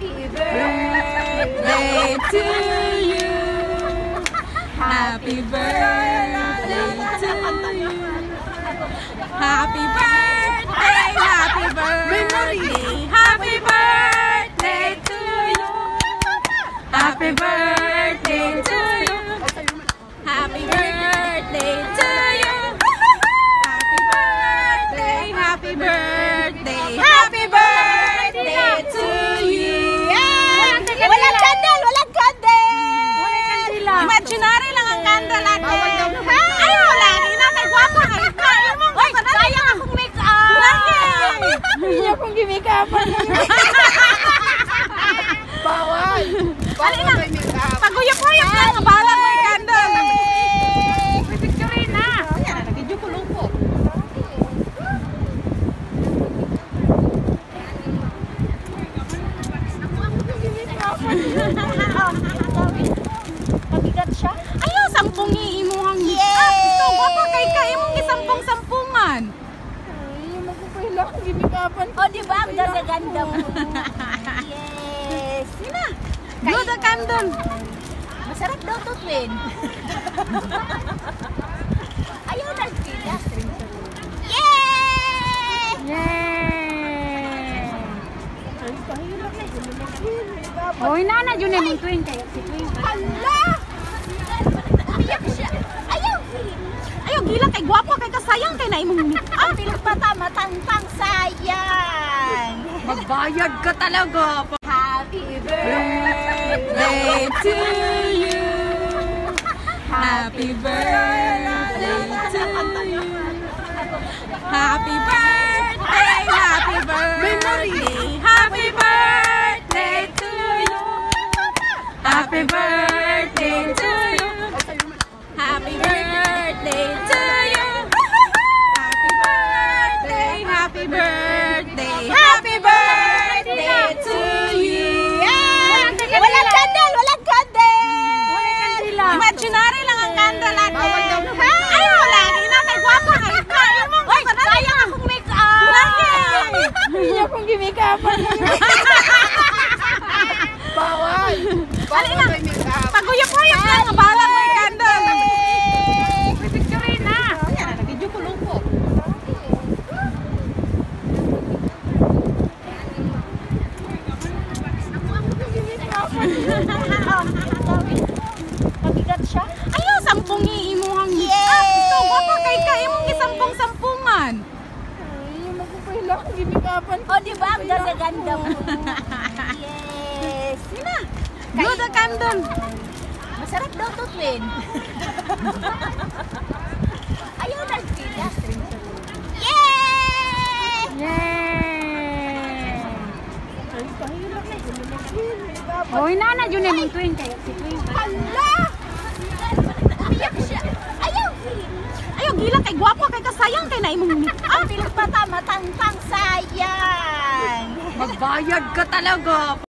Happy birthday to you. Happy birthday to you. Happy birthday, happy birthday, happy birthday to you. Happy birthday to you. Happy birthday to you. Happy birthday, happy birthday, happy birthday to you. Walang candle! Walang candle! Imaginary lang ang candle natin. Ayaw lang, inakay guwapo kayo. Hoy, sayang akong make-up! Hindi akong gimikapan. Bawal! Bawal may make-up! Paguyap-uyap lang, bala mo yung candle. May picture na! Ayan, nag-video ko lang po. Pabigat siya? Ayaw, sampung iimuhang make-up. Ito, guwapo kay ka, imong isampung-sampungan. Ay, magpapahila akong gimikapan. O, diba? Ang ganda-ganda mo. Yes! Sina, blow the candle. Masarap daw to, twin. Ayaw na pila. Yay! Yay! Ay, kahirap na. Make-up. Hoy, nana, yun yung twin kayo. Si twin. Hala! Umiyak siya. Ayaw! Ayaw, gila kay guwapo kay kasayang kay na imong make-up. Ang pinagpata, matangtang sayang. Magbayad ka talaga. Happy Birthday to you. Happy birthday to you. Happy birthday, happy birthday, happy birthday to you. Happy birthday to you. Happy birthday to you. Happy birthday, happy birthday, happy birthday to you. Walang candle! Walang candle! Imaginary lang ang candle natin. Bawal daw. Ayaw lang, inakay guwapo kayo. Hoy, sayang akong make-up! Hindi akong gimikapan. Bawal! Bawal may make-up. Paguyap-uyap lang, bala mo yung candle. May picture na. Ayan, nag-video ko lang po. Pabigat siya? Ayaw, sampung iimuhang make-up. Ito, guwapo kay ka, imong isampung-sampungan. Ay, magpapahila akong gimikapan. O, diba? Ang ganda-ganda mo. Yes! Sina, blow the candle. Masarap daw to, twin. Ayaw na pila. Yay! Yay! Ay, kahirap na. Make-up. Hoy, nana, yun yung twin kayo. Si twin. Hala! Umiyak siya. Ayaw! Ayaw, gila kay guwapo kay kasayang kay na imong make-up. Ang pinagpata, matangtang sayang. Magbayad ka talaga.